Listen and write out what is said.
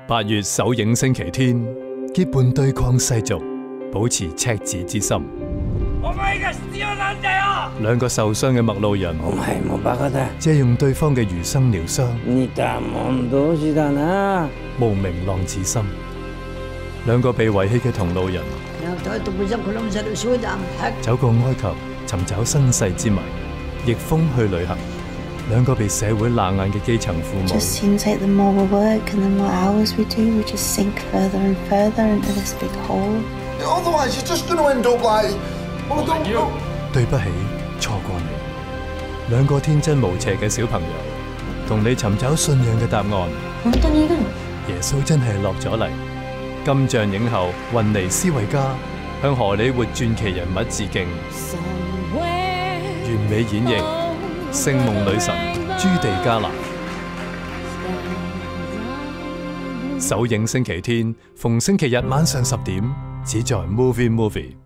8月首映星期天，結伴對抗世俗，保持赤子之心。 我們係個小撚仔啊！ 兩個受傷嘅陌路人，借用對方嘅餘生療傷，無名浪子心。兩個被遺棄嘅同路人，走過埃及尋找身世之謎，逆風去旅行。兩個被社會冷眼嘅基層父母，對不起，錯過你。兩個天真無邪嘅小朋友，同你尋找信仰嘅答案。耶穌真係落咗嚟。金像影后雲尼斯維加向荷里活傳奇人物致敬，完美演繹星夢女神朱地加拿。首映星期天，逢星期日晚上10點，只在Movie Movie。